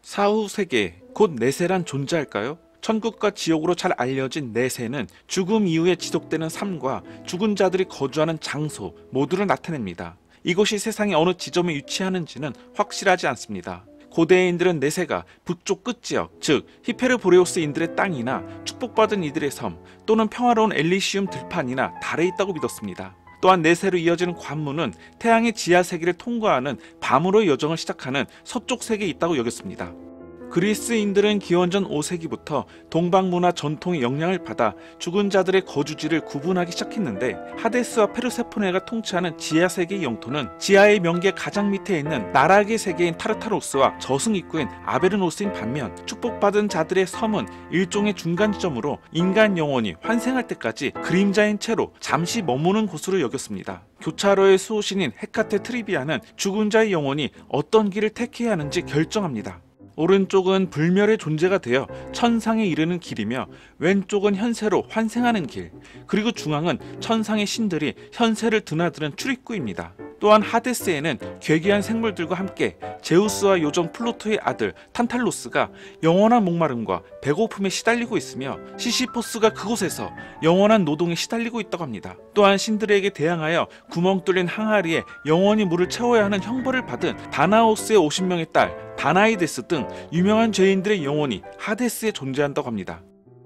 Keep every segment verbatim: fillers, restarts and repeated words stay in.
사후 세계, 곧 내세란 존재할까요? 천국과 지옥으로 잘 알려진 내세는 죽음 이후에 지속되는 삶과 죽은 자들이 거주하는 장소 모두를 나타냅니다. 이곳이 세상의 어느 지점에 위치하는지는 확실하지 않습니다. 고대인들은 내세가 북쪽 끝지역, 즉 히페르보레오스인들의 땅이나 축복받은 이들의 섬 또는 평화로운 엘리시움 들판이나 달에 있다고 믿었습니다. 또한 내세로 이어지는 관문은 태양의 지하 세계를 통과하는 밤으로의 여정을 시작하는 서쪽 세계에 있다고 여겼습니다. 그리스인들은 기원전 오 세기부터 동방문화 전통의 영향을 받아 죽은 자들의 거주지를 구분하기 시작했는데, 하데스와 페르세포네가 통치하는 지하 세계의 영토는 지하의 명계 가장 밑에 있는 나락의 세계인 타르타로스와 저승 입구인 아베르노스인 반면, 축복받은 자들의 섬은 일종의 중간 지점으로 인간 영혼이 환생할 때까지 그림자인 채로 잠시 머무는 곳으로 여겼습니다. 교차로의 수호신인 헤카테 트리비아는 죽은 자의 영혼이 어떤 길을 택해야 하는지 결정합니다. 오른쪽은 불멸의 존재가 되어 천상에 이르는 길이며, 왼쪽은 현세로 환생하는 길, 그리고 중앙은 천상의 신들이 현세를 드나드는 출입구입니다. 또한 하데스에는 괴기한 생물들과 함께 제우스와 요정 플루토의 아들 탄탈로스가 영원한 목마름과 배고픔에 시달리고 있으며, 시시포스가 그곳에서 영원한 노동에 시달리고 있다고 합니다. 또한 신들에게 대항하여 구멍 뚫린 항아리에 영원히 물을 채워야 하는 형벌을 받은 다나오스의 오십 명의 딸 다나이데스 등 유명한 죄인들의 영혼이 하데스에 존재한다고 합니다.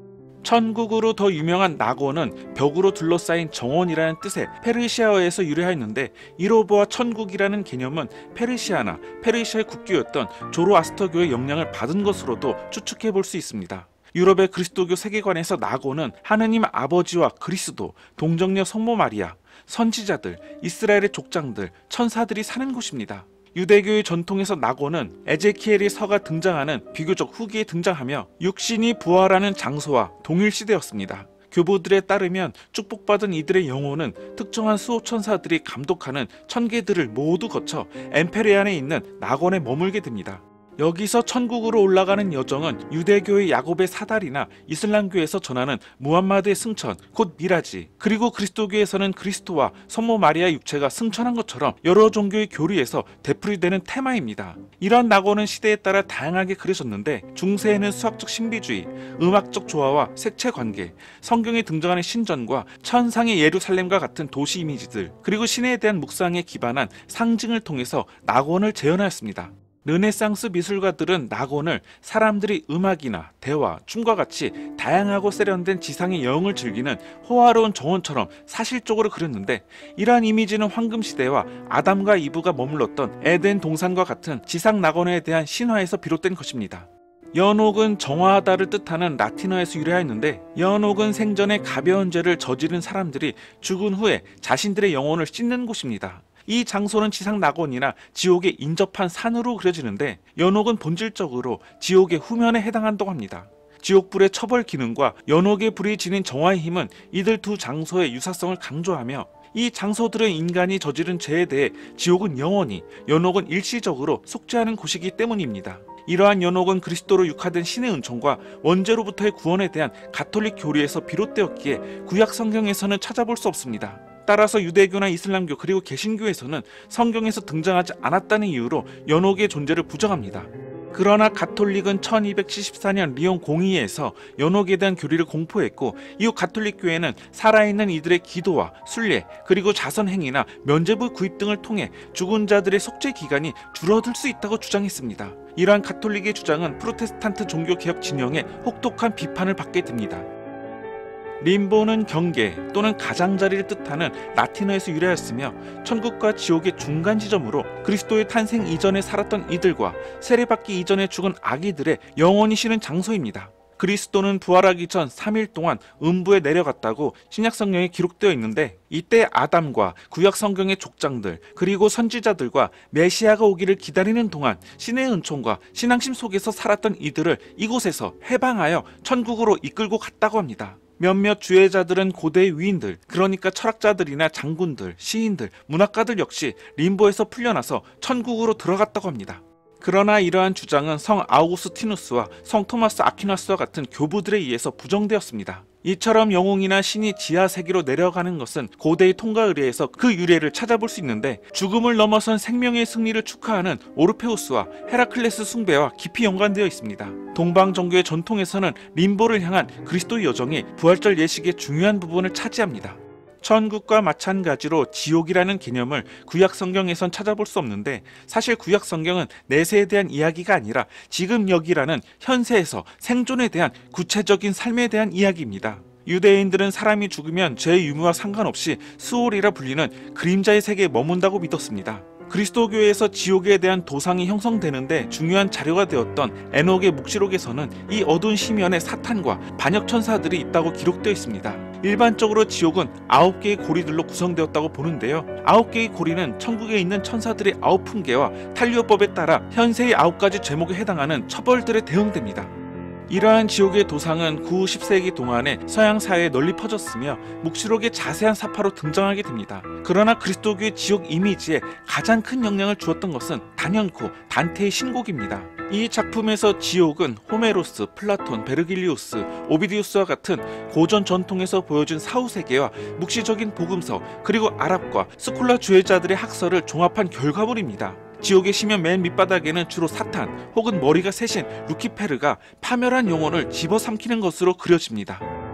천국으로 더 유명한 낙원은 벽으로 둘러싸인 정원이라는 뜻의 페르시아어에서 유래하였는데, 이로 보아 천국이라는 개념은 페르시아나 페르시아의 국교였던 조로아스터교의 영향을 받은 것으로도 추측해 볼 수 있습니다. 유럽의 그리스도교 세계관에서 낙원은 하느님 아버지와 그리스도, 동정녀 성모 마리아, 선지자들, 이스라엘의 족장들, 천사들이 사는 곳입니다. 유대교의 전통에서 낙원은 에제키엘의 서가 등장하는 비교적 후기에 등장하며 육신이 부활하는 장소와 동일시되었습니다. 교보들에 따르면 축복받은 이들의 영혼은 특정한 수호천사들이 감독하는 천계들을 모두 거쳐 엠페레안에 있는 낙원에 머물게 됩니다. 여기서 천국으로 올라가는 여정은 유대교의 야곱의 사달이나 이슬람교에서 전하는 무함마드의 승천, 곧 미라지, 그리고 그리스도교에서는 그리스도와 성모 마리아의 육체가 승천한 것처럼 여러 종교의 교리에서 되풀이되는 테마입니다. 이러한 낙원은 시대에 따라 다양하게 그려졌는데, 중세에는 수학적 신비주의, 음악적 조화와 색채 관계, 성경에 등장하는 신전과 천상의 예루살렘과 같은 도시 이미지들, 그리고 신에 대한 묵상에 기반한 상징을 통해서 낙원을 재현하였습니다. 르네상스 미술가들은 낙원을 사람들이 음악이나 대화, 춤과 같이 다양하고 세련된 지상의 여행을 즐기는 호화로운 정원처럼 사실적으로 그렸는데, 이러한 이미지는 황금시대와 아담과 이브가 머물렀던 에덴 동산과 같은 지상 낙원에 대한 신화에서 비롯된 것입니다. 연옥은 정화하다를 뜻하는 라틴어에서 유래하였는데, 연옥은 생전에 가벼운 죄를 저지른 사람들이 죽은 후에 자신들의 영혼을 씻는 곳입니다. 이 장소는 지상 낙원이나 지옥에 인접한 산으로 그려지는데, 연옥은 본질적으로 지옥의 후면에 해당한다고 합니다. 지옥불의 처벌 기능과 연옥의 불이 지닌 정화의 힘은 이들 두 장소의 유사성을 강조하며, 이 장소들은 인간이 저지른 죄에 대해 지옥은 영원히, 연옥은 일시적으로 속죄하는 곳이기 때문입니다. 이러한 연옥은 그리스도로 육화된 신의 은총과 원죄로부터의 구원에 대한 가톨릭 교리에서 비롯되었기에 구약 성경에서는 찾아볼 수 없습니다. 따라서 유대교나 이슬람교 그리고 개신교에서는 성경에서 등장하지 않았다는 이유로 연옥의 존재를 부정합니다. 그러나 가톨릭은 천이백칠십사 년 리옹 공의회에서 연옥에 대한 교리를 공포했고, 이후 가톨릭교회는 살아있는 이들의 기도와 순례, 그리고 자선행위나 면죄부 구입 등을 통해 죽은 자들의 속죄 기간이 줄어들 수 있다고 주장했습니다. 이러한 가톨릭의 주장은 프로테스탄트 종교개혁 진영의 혹독한 비판을 받게 됩니다. 림보는 경계 또는 가장자리를 뜻하는 라틴어에서 유래하였으며, 천국과 지옥의 중간 지점으로 그리스도의 탄생 이전에 살았던 이들과 세례받기 이전에 죽은 아기들의 영원히 쉬는 장소입니다. 그리스도는 부활하기 전 삼 일 동안 음부에 내려갔다고 신약성경에 기록되어 있는데, 이때 아담과 구약성경의 족장들 그리고 선지자들과 메시아가 오기를 기다리는 동안 신의 은총과 신앙심 속에서 살았던 이들을 이곳에서 해방하여 천국으로 이끌고 갔다고 합니다. 몇몇 주해자들은 고대의 위인들, 그러니까 철학자들이나 장군들, 시인들, 문학가들 역시 림보에서 풀려나서 천국으로 들어갔다고 합니다. 그러나 이러한 주장은 성 아우구스티누스와 성 토마스 아퀴나스와 같은 교부들에 의해서 부정되었습니다. 이처럼 영웅이나 신이 지하 세계로 내려가는 것은 고대의 통가 의례에서 그 유래를 찾아볼 수 있는데, 죽음을 넘어선 생명의 승리를 축하하는 오르페우스와 헤라클레스 숭배와 깊이 연관되어 있습니다. 동방 종교의 전통에서는 림보를 향한 그리스도의 여정이 부활절 예식의 중요한 부분을 차지합니다. 천국과 마찬가지로 지옥이라는 개념을 구약 성경에선 찾아볼 수 없는데, 사실 구약 성경은 내세에 대한 이야기가 아니라 지금 여기라는 현세에서 생존에 대한 구체적인 삶에 대한 이야기입니다. 유대인들은 사람이 죽으면 죄의 유무와 상관없이 수올이라 불리는 그림자의 세계에 머문다고 믿었습니다. 그리스도교에서 지옥에 대한 도상이 형성되는데 중요한 자료가 되었던 에녹의 묵시록에서는 이 어두운 심연에 사탄과 반역 천사들이 있다고 기록되어 있습니다. 일반적으로 지옥은 아홉 개의 고리들로 구성되었다고 보는데요. 아홉 개의 고리는 천국에 있는 천사들의 아홉 품계와 탈리오법에 따라 현세의 아홉 가지 죄목에 해당하는 처벌들에 대응됩니다. 이러한 지옥의 도상은 구, 십 세기 동안에 서양 사회에 널리 퍼졌으며 묵시록의 자세한 사파로 등장하게 됩니다. 그러나 그리스도교의 지옥 이미지에 가장 큰 영향을 주었던 것은 단연코 단테의 신곡입니다. 이 작품에서 지옥은 호메로스, 플라톤, 베르길리우스, 오비디우스와 같은 고전 전통에서 보여준 사후세계와 묵시적인 복음서, 그리고 아랍과 스콜라 주의자들의 학설을 종합한 결과물입니다. 지옥의 심연 맨 밑바닥에는 주로 사탄 혹은 머리가 셋인 루키페르가 파멸한 영혼을 집어삼키는 것으로 그려집니다.